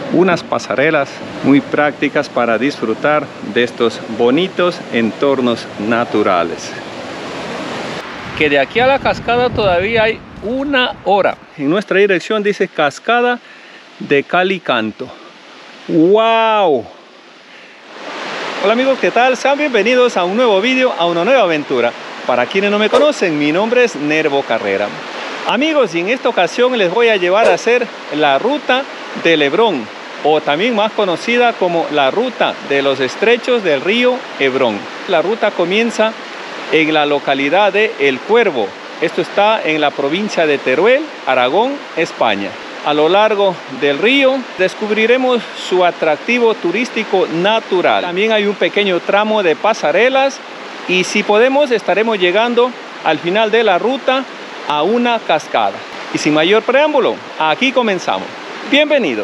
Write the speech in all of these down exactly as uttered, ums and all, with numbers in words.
unas pasarelas muy prácticas para disfrutar de estos bonitos entornos naturales. Que de aquí a la cascada todavía hay una hora. En nuestra dirección dice Cascada de Calicanto. ¡Wow! Hola amigos, ¿qué tal? Sean bienvenidos a un nuevo vídeo, a una nueva aventura. Para quienes no me conocen, mi nombre es Nervo Carrera. Amigos, y en esta ocasión les voy a llevar a hacer la ruta del Hebrón, o también más conocida como la ruta de los estrechos del río Hebrón. La ruta comienza en la localidad de El Cuervo. Esto está en la provincia de Teruel, Aragón, España. A lo largo del río descubriremos su atractivo turístico natural. También hay un pequeño tramo de pasarelas y si podemos estaremos llegando al final de la ruta a una cascada. Y sin mayor preámbulo, aquí comenzamos. Bienvenidos.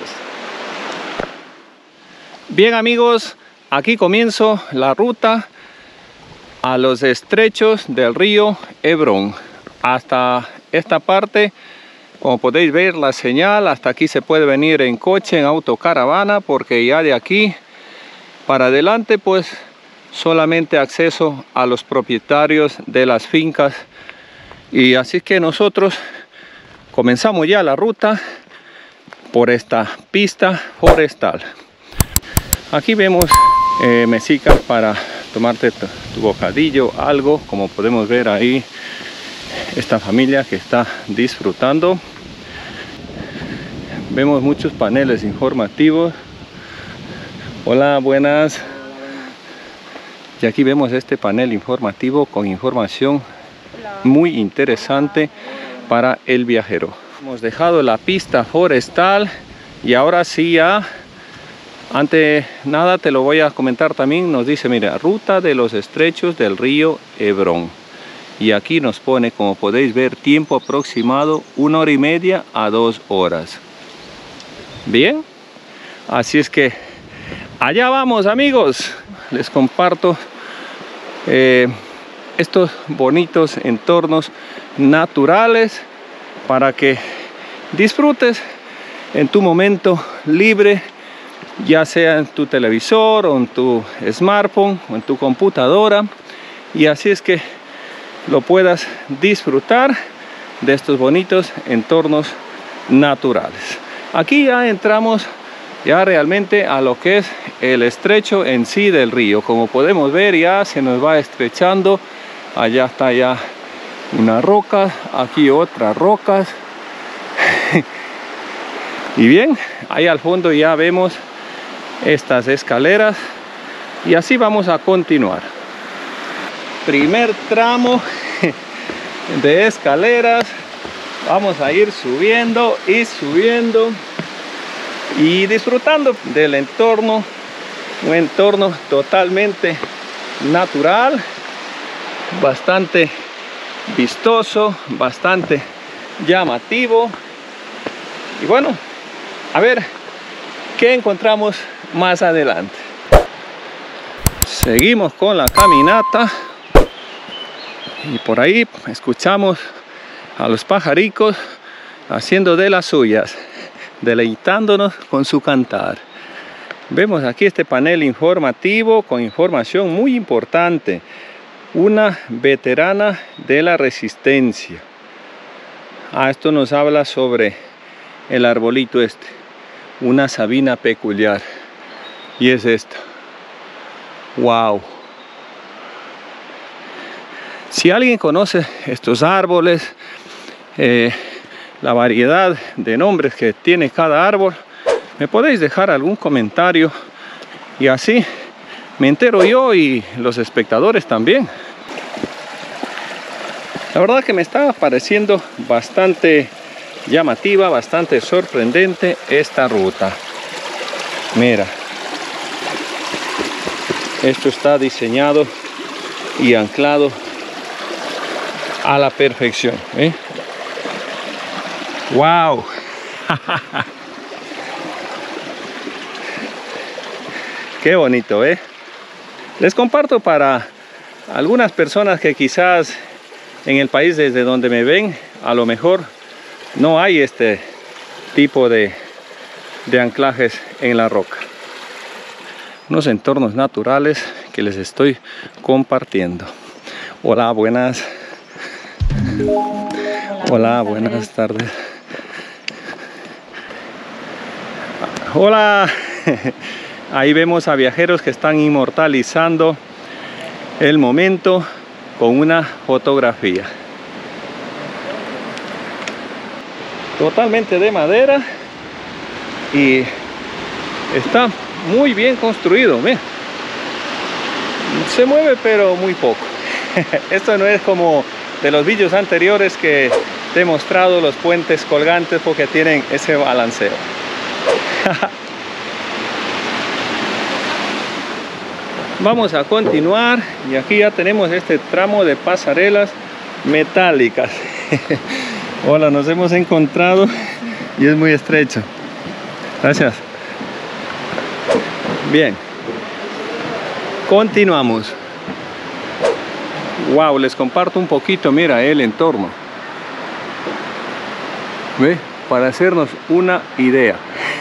Bien amigos, aquí comienzo la ruta a los estrechos del río Hebrón. Hasta esta parte, como podéis ver la señal, hasta aquí se puede venir en coche, en autocaravana, porque ya de aquí para adelante pues solamente acceso a los propietarios de las fincas. Y así que nosotros comenzamos ya la ruta por esta pista forestal. Aquí vemos eh, mesicas para tomarte tu, tu bocadillo, algo, como podemos ver ahí, esta familia que está disfrutando. Vemos muchos paneles informativos. Hola, buenas. Y aquí vemos este panel informativo con información muy interesante para el viajero. Hemos dejado la pista forestal y ahora sí ya, ante nada te lo voy a comentar también, nos dice, mira, ruta de los estrechos del río Hebrón. Y aquí nos pone, como podéis ver, tiempo aproximado, una hora y media a dos horas. Bien, así es que allá vamos amigos. Les comparto eh, estos bonitos entornos naturales para que disfrutes en tu momento libre, ya sea en tu televisor o en tu smartphone o en tu computadora, y así es que lo puedas disfrutar de estos bonitos entornos naturales. Aquí ya entramos ya realmente a lo que es el estrecho en sí del río. Como podemos ver, ya se nos va estrechando. Allá está ya una roca, aquí otras rocas. Y bien, ahí al fondo ya vemos estas escaleras y así vamos a continuar. Primer tramo de escaleras, vamos a ir subiendo y subiendo y disfrutando del entorno, un entorno totalmente natural, bastante vistoso, bastante llamativo. Y bueno, a ver qué encontramos más adelante. Seguimos con la caminata y por ahí escuchamos a los pajaricos haciendo de las suyas, deleitándonos con su cantar. Vemos aquí este panel informativo con información muy importante. Una veterana de la resistencia. Ah, esto nos habla sobre el arbolito este, una sabina peculiar, y es esta. Wow. Si alguien conoce estos árboles, eh, la variedad de nombres que tiene cada árbol, me podéis dejar algún comentario y así me entero yo y los espectadores también. La verdad que me está pareciendo bastante llamativa, bastante sorprendente esta ruta. Mira, esto está diseñado y anclado a la perfección, ¿eh? ¡Wow! ¡Qué bonito, eh! Les comparto para algunas personas que quizás en el país desde donde me ven, a lo mejor no hay este tipo de de anclajes en la roca. Unos entornos naturales que les estoy compartiendo. Hola, buenas. Hola, Hola buenas tardes. Hola. Ahí vemos a viajeros que están inmortalizando el momento con una fotografía. Totalmente de madera y está muy bien construido. Mira. Se mueve pero muy poco. Esto no es como de los vídeos anteriores que te he mostrado los puentes colgantes porque tienen ese balanceo. Vamos a continuar y aquí ya tenemos este tramo de pasarelas metálicas. Hola, nos hemos encontrado y es muy estrecho. Gracias. Bien. Continuamos. Wow, les comparto un poquito, mira, el entorno. ¿Ve? Para hacernos una idea.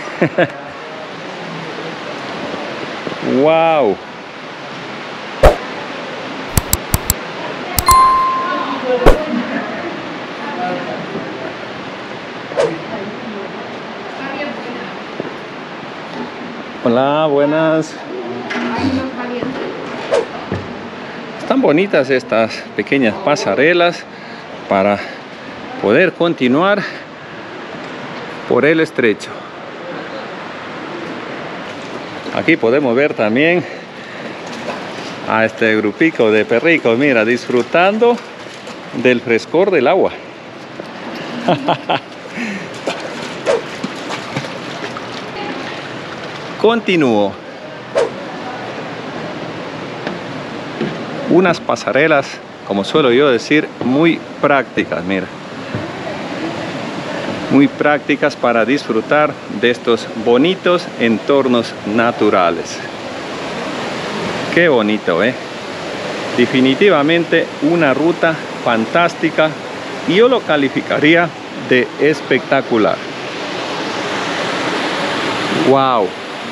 Wow. Hola, buenas. Están bonitas estas pequeñas pasarelas para poder continuar por el estrecho. Aquí podemos ver también a este grupico de perricos, mira, disfrutando del frescor del agua. Continúo. Unas pasarelas, como suelo yo decir, muy prácticas, mira. Muy prácticas para disfrutar de estos bonitos entornos naturales. Qué bonito, ¿eh? Definitivamente una ruta fantástica y yo lo calificaría de espectacular. Wow.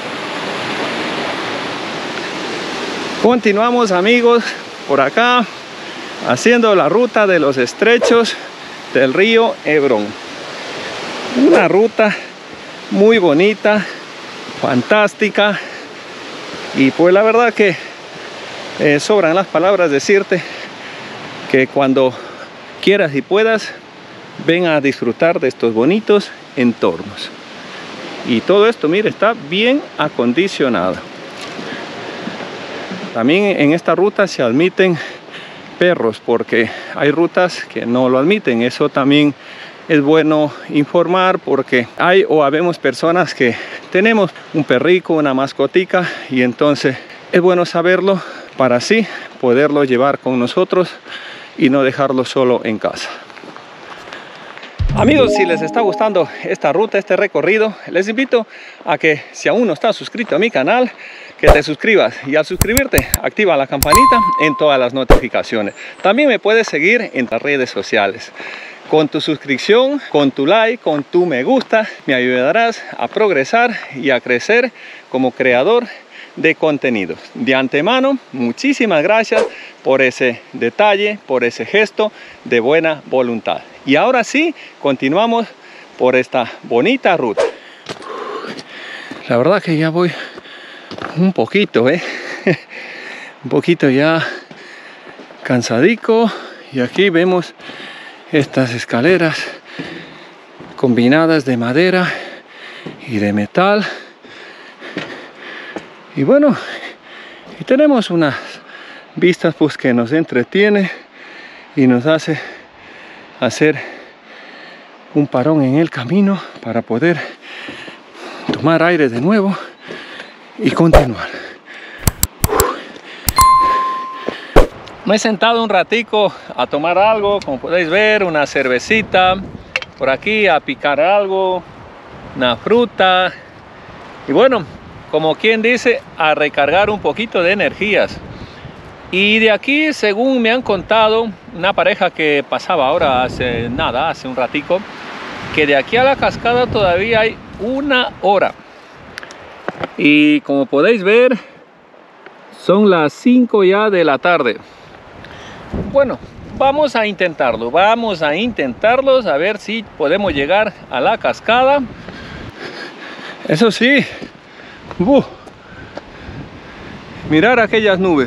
Continuamos, amigos, por acá haciendo la ruta de los estrechos del río Hebrón. Una ruta muy bonita, fantástica, y pues la verdad que eh, sobran las palabras decirte que cuando quieras y puedas, ven a disfrutar de estos bonitos entornos. Y todo esto, mire, está bien acondicionado. También en esta ruta se admiten perros porque hay rutas que no lo admiten. Eso también es bueno informar porque hay o habemos personas que tenemos un perrico, una mascotica, y entonces es bueno saberlo para así poderlo llevar con nosotros y no dejarlo solo en casa. Amigos, si les está gustando esta ruta, este recorrido, les invito a que, si aún no estás suscrito a mi canal, que te suscribas, y al suscribirte activa la campanita en todas las notificaciones. También me puedes seguir en las redes sociales. Con tu suscripción, con tu like, con tu me gusta, me ayudarás a progresar y a crecer como creador de contenidos. De antemano, muchísimas gracias por ese detalle, por ese gesto de buena voluntad. Y ahora sí, continuamos por esta bonita ruta. La verdad que ya voy un poquito, ¿eh? un poquito ya cansadico, y aquí vemos estas escaleras combinadas de madera y de metal. Y bueno, y tenemos unas vistas pues que nos entretiene y nos hace hacer un parón en el camino para poder tomar aire de nuevo y continuar. Me he sentado un ratico a tomar algo, como podéis ver, una cervecita, por aquí a picar algo, una fruta, y bueno, como quien dice, a recargar un poquito de energías. Y de aquí, según me han contado, una pareja que pasaba ahora hace nada, hace un ratico, que de aquí a la cascada todavía hay una hora. Y como podéis ver, son las cinco ya de la tarde. Bueno, vamos a intentarlo, vamos a intentarlo, a ver si podemos llegar a la cascada. Eso sí, uh, mirar aquellas nubes.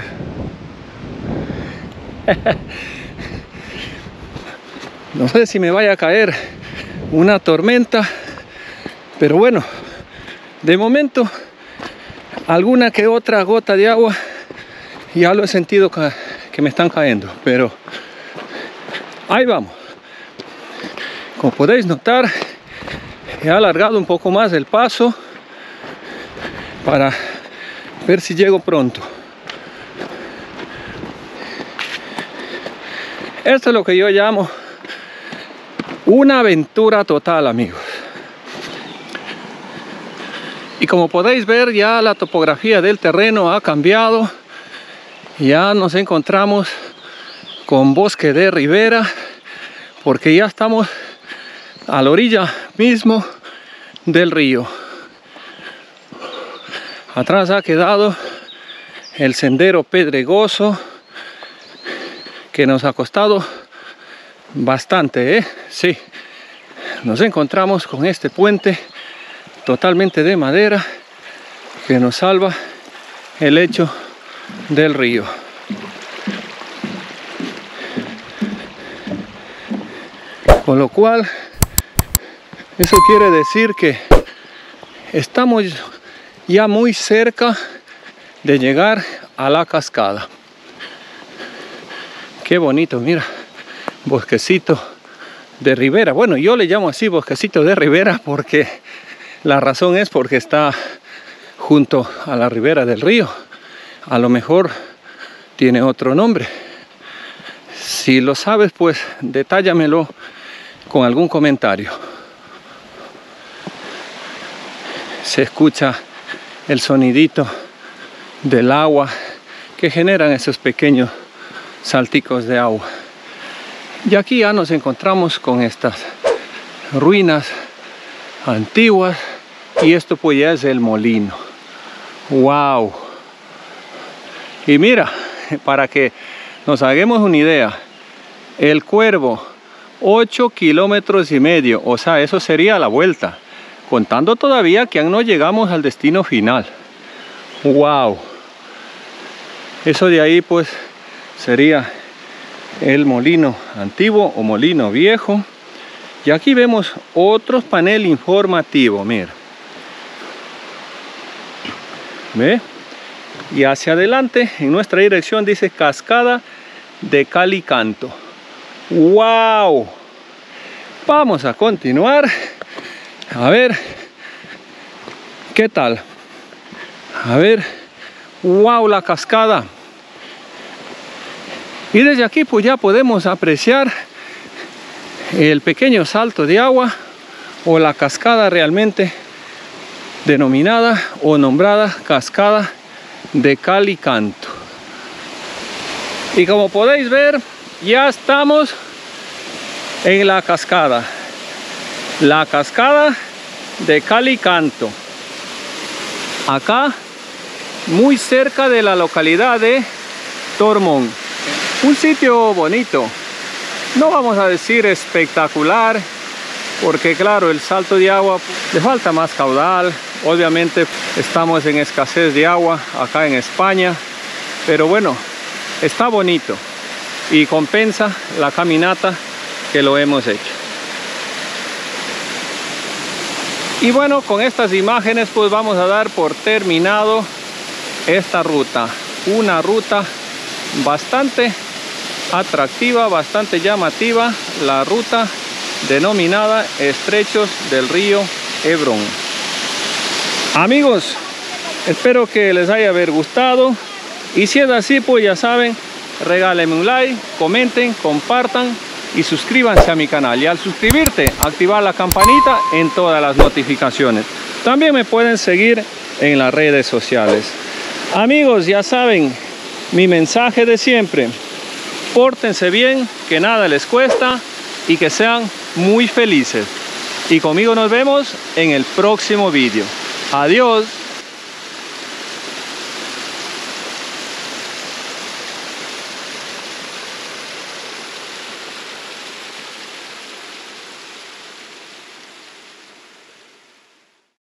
No sé si me vaya a caer una tormenta, pero bueno, de momento alguna que otra gota de agua ya lo he sentido que, que me están cayendo, pero ahí vamos. Como podéis notar, he alargado un poco más el paso para ver si llego pronto. Esto es lo que yo llamo una aventura total, amigos. Y como podéis ver, ya la topografía del terreno ha cambiado. Ya nos encontramos con bosque de ribera, porque ya estamos a la orilla mismo del río. Atrás ha quedado el sendero pedregoso, que nos ha costado bastante, ¿eh? Sí, nos encontramos con este puente totalmente de madera que nos salva el lecho del río. Con lo cual, eso quiere decir que estamos ya muy cerca de llegar a la cascada. Qué bonito, mira, bosquecito de ribera. Bueno, yo le llamo así bosquecito de ribera porque la razón es porque está junto a la ribera del río. A lo mejor tiene otro nombre. Si lo sabes, pues detállamelo con algún comentario. Se escucha el sonidito del agua que generan esos pequeños salticos de agua. Y aquí ya nos encontramos con estas ruinas antiguas, y esto pues ya es el molino. Wow. Y mira, para que nos hagamos una idea, el Cuervo, ocho kilómetros y medio, o sea, eso sería la vuelta, contando todavía que aún no llegamos al destino final. Wow. Eso de ahí pues sería el molino antiguo o molino viejo. Y aquí vemos otro panel informativo, mira. ¿Ve? Y hacia adelante, en nuestra dirección, dice Cascada de Calicanto. ¡Wow! Vamos a continuar. A ver, ¿qué tal? A ver, ¡wow! La cascada. Y desde aquí pues ya podemos apreciar el pequeño salto de agua o la cascada realmente denominada o nombrada Cascada de Calicanto. Y como podéis ver, ya estamos en la cascada, la cascada de Calicanto, acá muy cerca de la localidad de Tormón. Un sitio bonito, no vamos a decir espectacular, porque claro, el salto de agua le falta más caudal. Obviamente estamos en escasez de agua acá en España, pero bueno, está bonito y compensa la caminata que lo hemos hecho. Y bueno, con estas imágenes pues vamos a dar por terminado esta ruta, una ruta bastante atractiva, bastante llamativa, la ruta denominada Estrechos del Río Hebrón. Amigos, espero que les haya haber gustado, y si es así pues ya saben, regálenme un like, comenten, compartan y suscríbanse a mi canal, y al suscribirte activar la campanita en todas las notificaciones. También me pueden seguir en las redes sociales. Amigos, ya saben, mi mensaje de siempre: pórtense bien, que nada les cuesta y que sean muy felices. Y conmigo nos vemos en el próximo vídeo. Adiós.